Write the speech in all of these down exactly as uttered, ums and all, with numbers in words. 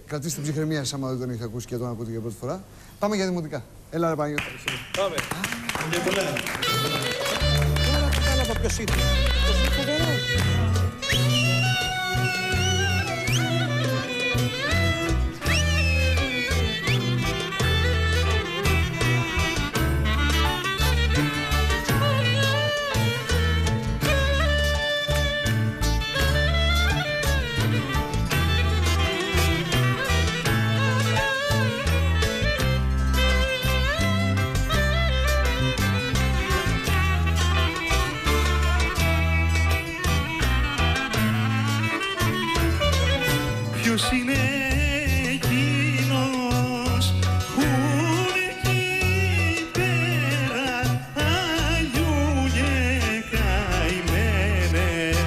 κρατήστε ψυχραιμία σας άμα δεν τον έχετε ακούσει και τον ακούτε για πρώτη φορά. Πάμε για δημοτικά. Έλα ρε Παναγιώτη. Πάμε. Και πολλά. Τώρα κατάλαβα ποιος είναι. Ποιος είναι φοβερός. Ποιος είναι εκείνος που εκεί πέρα αλλιούγε καημένε,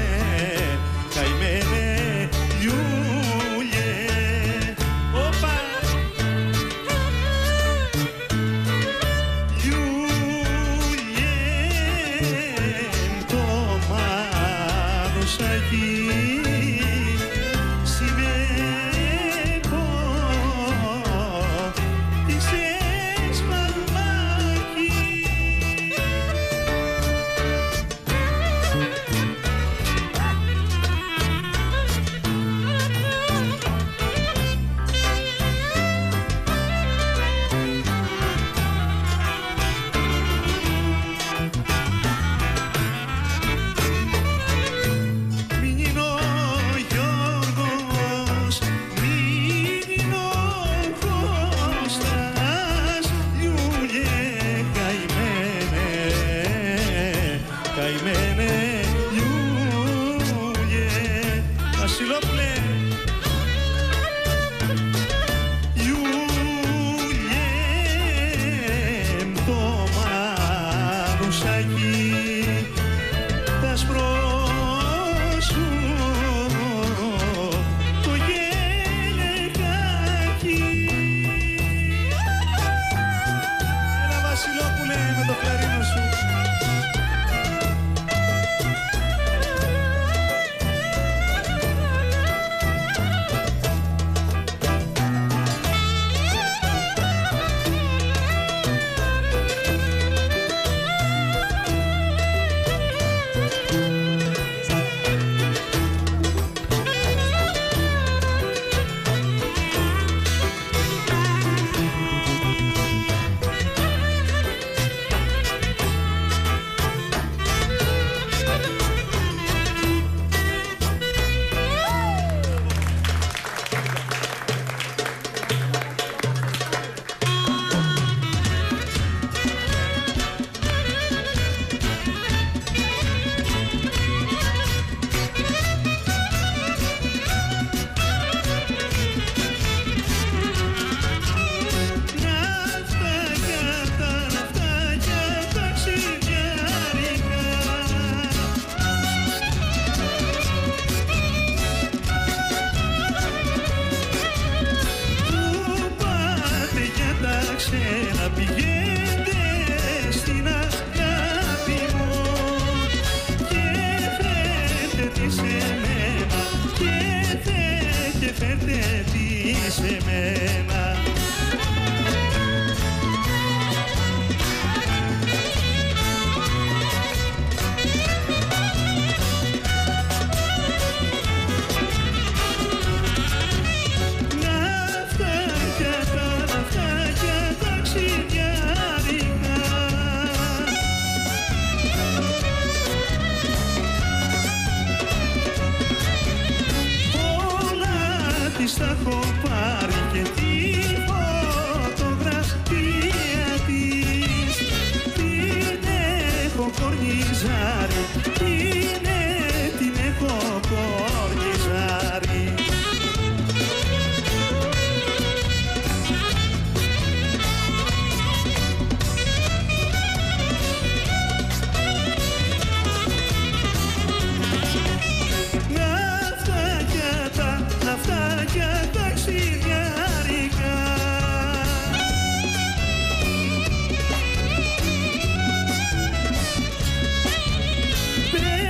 καημένε λιούλιε. Οπα! Λιούλιε το μάνουσακί.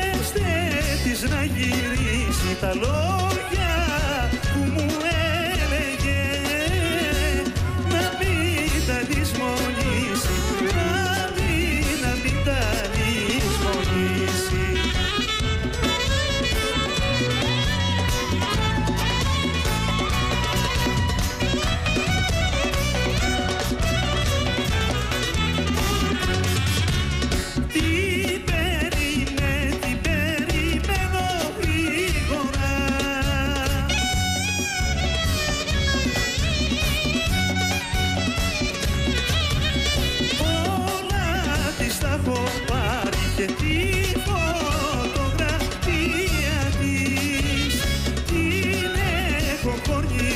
Να γυρίσει τα λόγια που μου έλεγε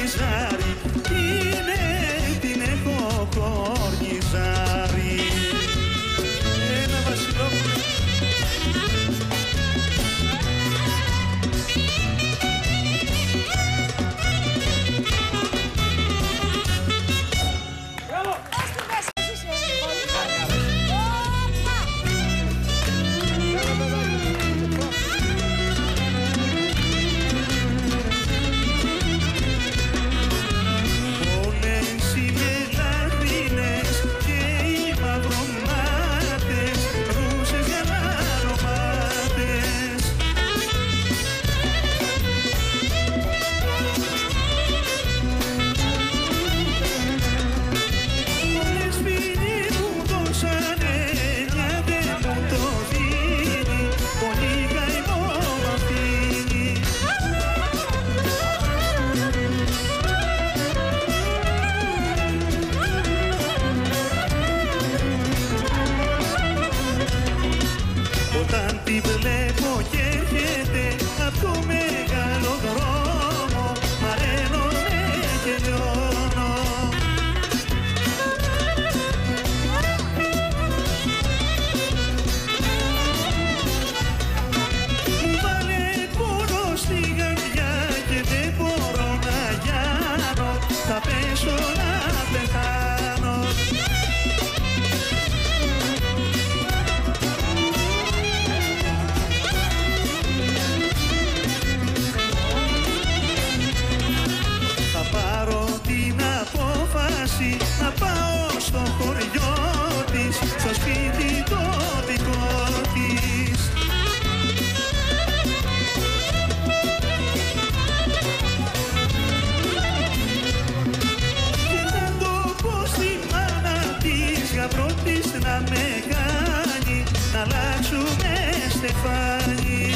ζάρι, είναι την έχω χορνιζάρι. Ένα Βασιλόπουλο. Να πάω στο χωριό της, στο σπίτι το δικό της. Και να το πω στη μάνα της, γαμπρό της να με κάνει, να αλλάξουμε στεφάνι.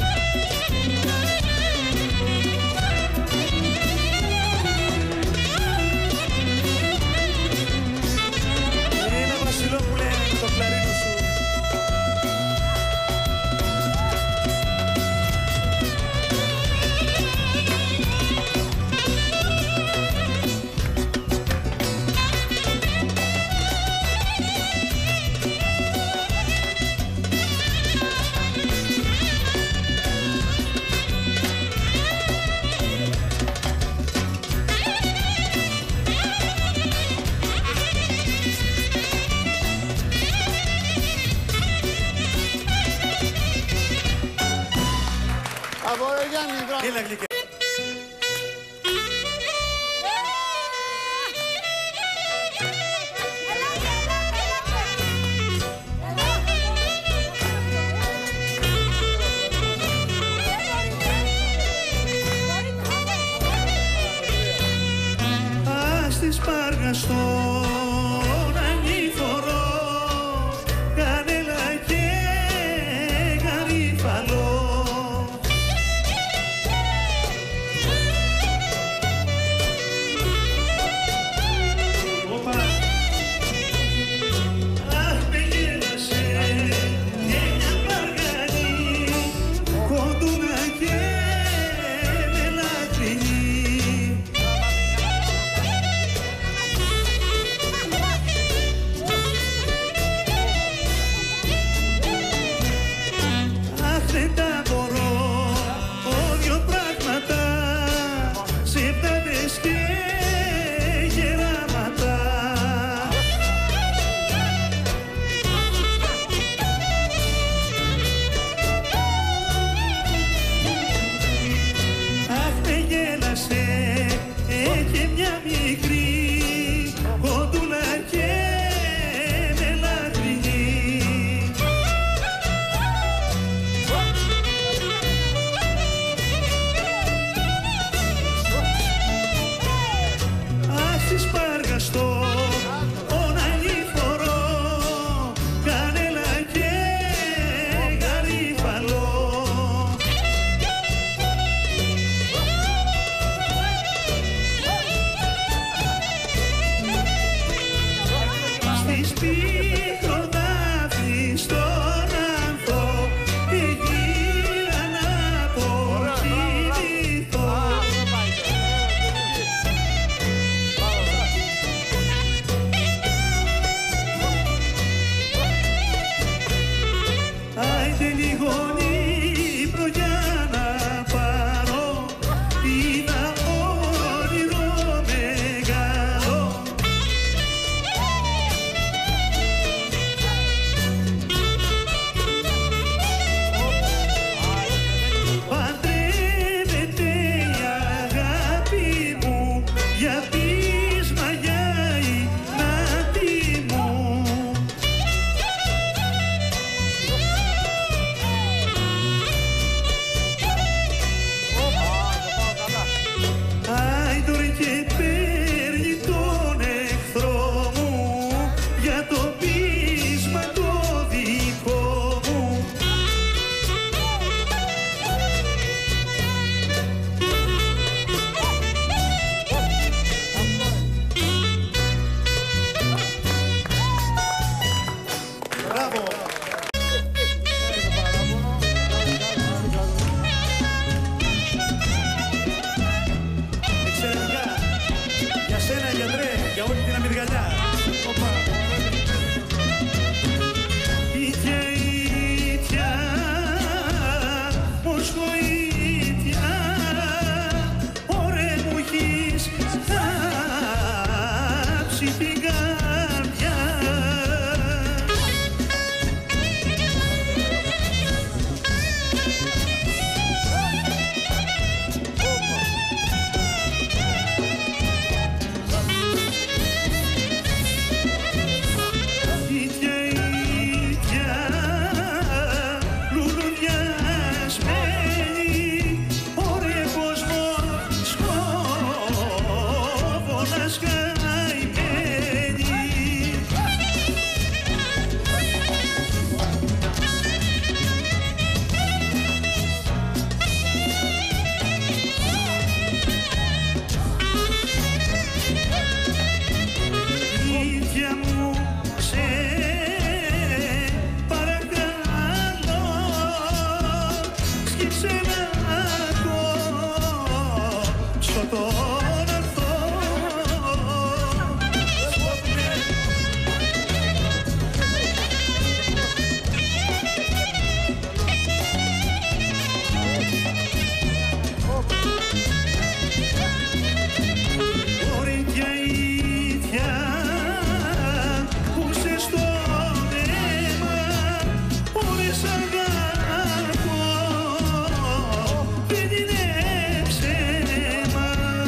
Έλα γλυκέ. Ας τη σπάργαστον ανήφορο, κανέλα και γαρίφαλο. για πεις μαγιάει να τη μου. Άιντορ και παίρνει τον εχθρό μου για το πείσμα το δικό μου. Μπράβο! Εξαιρετικά! Για σένα, γιατρέ, για όλη την αμυργαλιά. Ήτια, ήτια, μοσχοήτια, ωρε μου έχεις θάψει την καρδιά. Ήτια, ήτια, λουλουδιασμένη, ωρε πως σκόβωνας καημένη. Ήτια μου, σε παρακαλώ, σκύψε να κόψω τον αρθό. Ωρε ήτια, ήτια, που σε στο αίμα, ωρε σ' αγαπώ, δεν είναι ψέμα.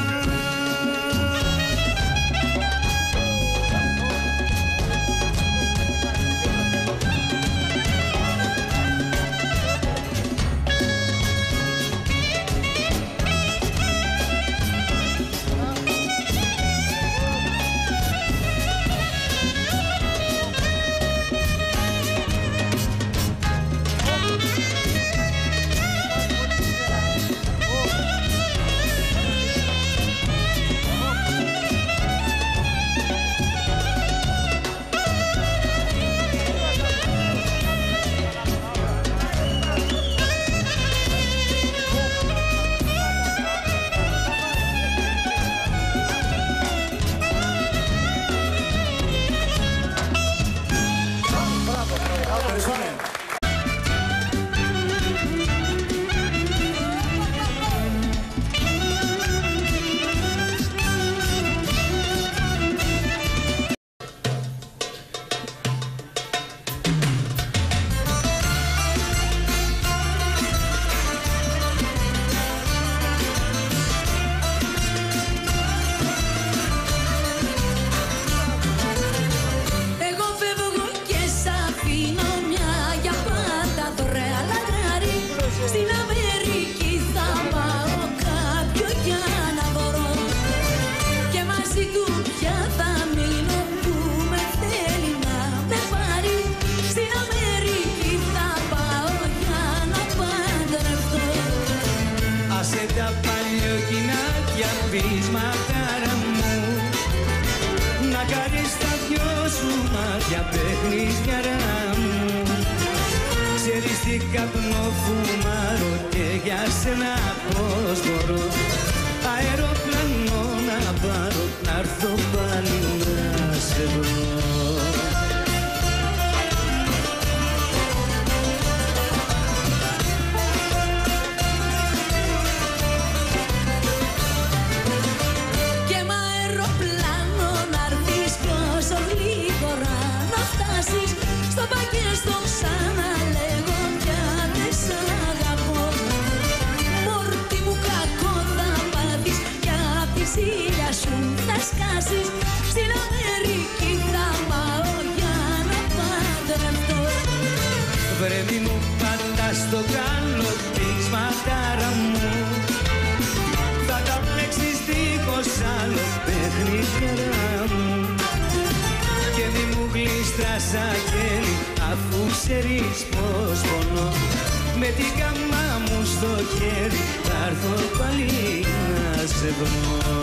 Εγώ φεύγω και σ' αφήνω μια για πάντα δωρεά λαγράρι. Στην Αμερική θα πάω κάποιο για να βρω και μαζί του πια θα μείνω που με θέλει να με πάρει. Στην Αμερική θα πάω για να παντρευτώ. Άσε τα παλιοκοινάκια πείσματα μου, να κάνεις τα δυο σου μάτια παιχνίδια μου. Ξέρεις τι καπνό φουμάρω και για σένα πώς μπορώ αεροπλάνο να πάρω, να'ρθω πάλι να σε βρω. Και μ' αεροπλάνο να'ρθείς τόσο γλίγορα να φτάσεις στο πακέ στο ξαναλέγω πια δεν σ' αγαπώ. Μόρτι μου κακό θα πάθεις κι απ' τη ζήλια λόγια σου θα σκάσεις. Στην Αμερική θα πάω για να παντρευτώ. Βρε μη μου πατάς στο γάλο της ματάρα μου, θα τα πλέξεις δίχως άλλο παιχνίδια μου. Και μη μου γλίστρας αγγέλη, αφού ξέρεις πως πονώ. Με την καμά μου στο χέρι θα έρθω πάλι να σε βρω.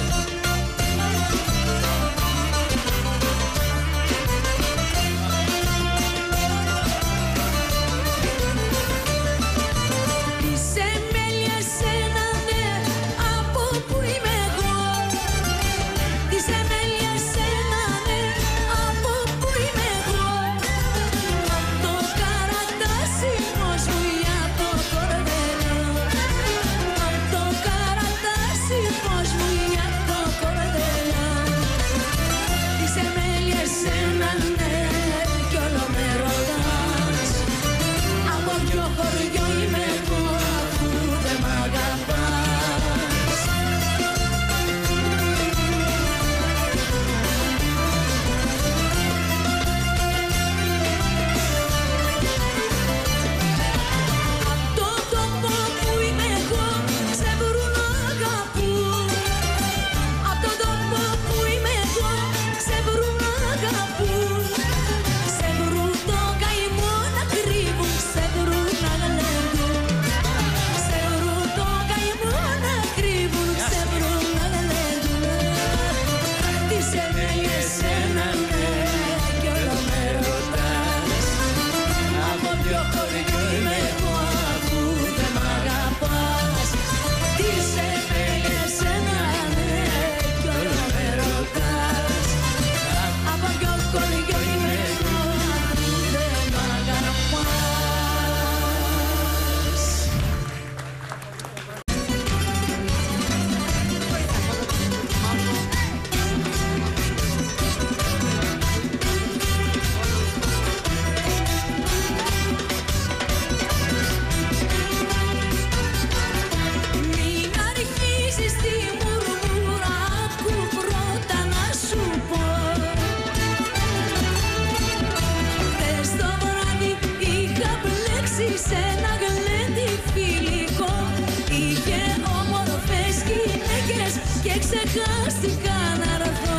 Ξεχάστηκα να ρωθώ.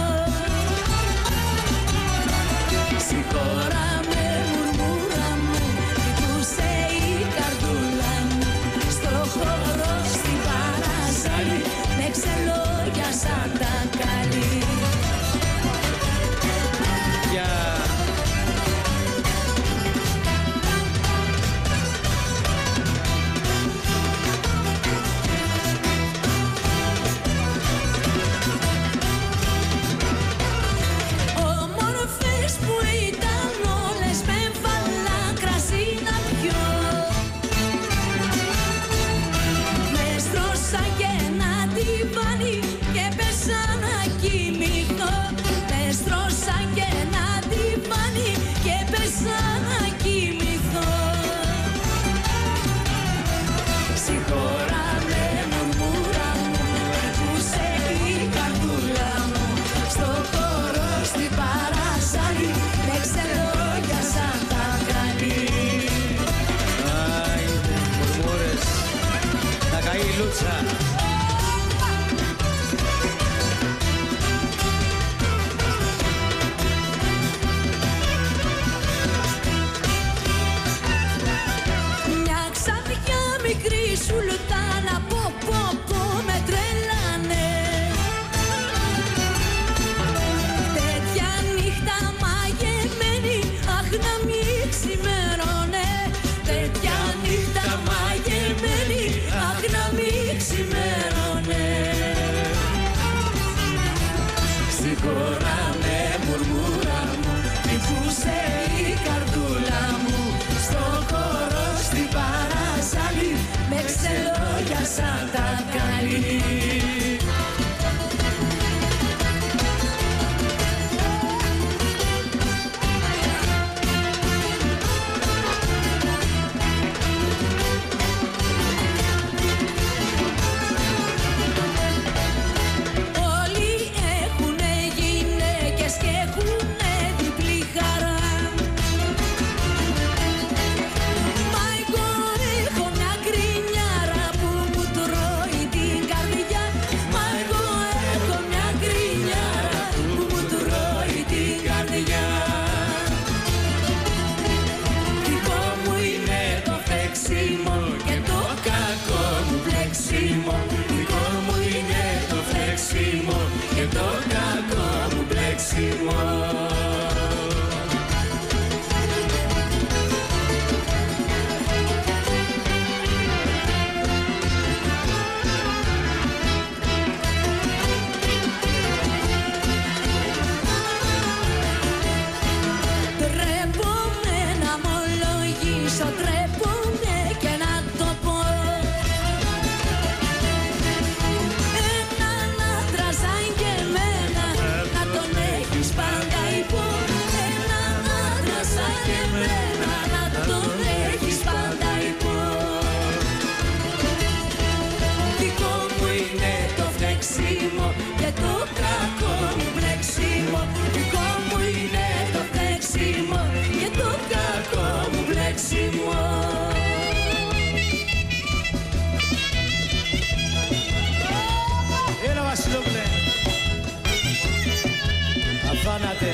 Συγχώρα με μουρμούρα μου, κοιτούσε η καρδούλα μου. Στο χώρο στην παρασάλη με ξελόγιασαν τα καλή. Yeah. Μια ξαφνιά μικρή σουλτάνα, πω πω πω με τρέλανε. Τέτοια νύχτα μαγεμένη, αχ να μην ξημερώνε. Τέτοια νύχτα μαγεμένη, αχ να μην ξημερώνε. Συγχώρα με μουρμούρα μου, χτυπούσε η καρδούλα μου. Στο χώρο στην παρασάλη με ξελόγιασαν τα καλή. Όλοι ποτέ.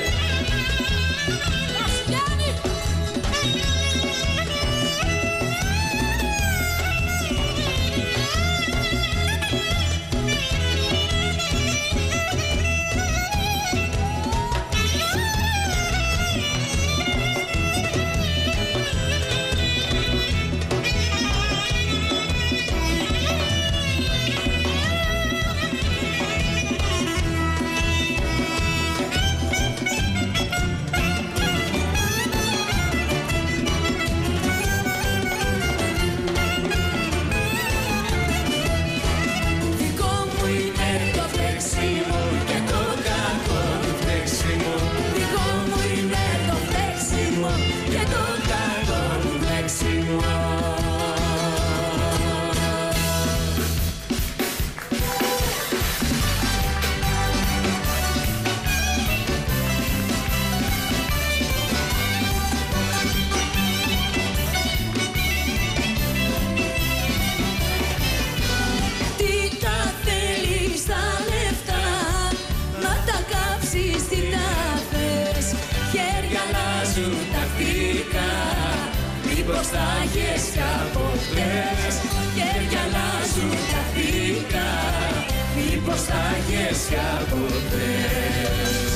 Μήπως θα έχεις καποτές, χέρια αλλάζουν τα δικά. Μήπως θα έχεις καποτές.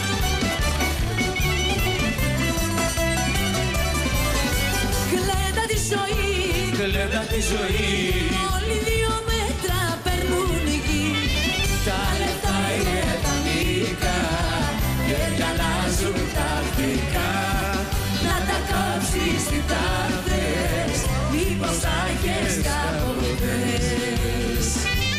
Γλέντα τη ζωή, γλέντα τη ζωή. Όλοι δύο μέτρα περνούν γη. Τα λεφτά είναι τα δικά, χέρια αλλάζουν τα δικά. Να τα κάψεις τι τάρτες, μήπως θα έχεις καποτές.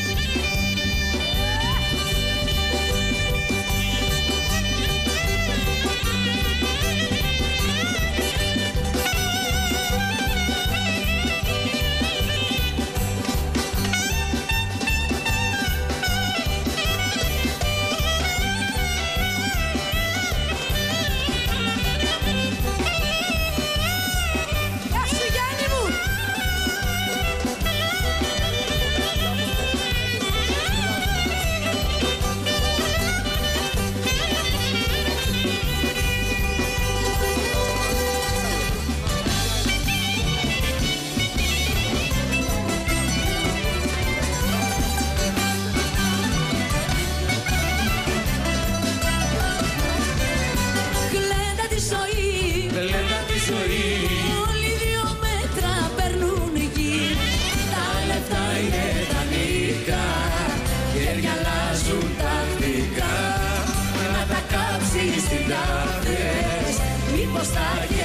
Όλοι δύο μέτρα περνούν γη. Τα λεφτά είναι τα νικά, χέρια αλλάζουν τακτικά. Να τα κάψεις τι τάρτες, μήπως θα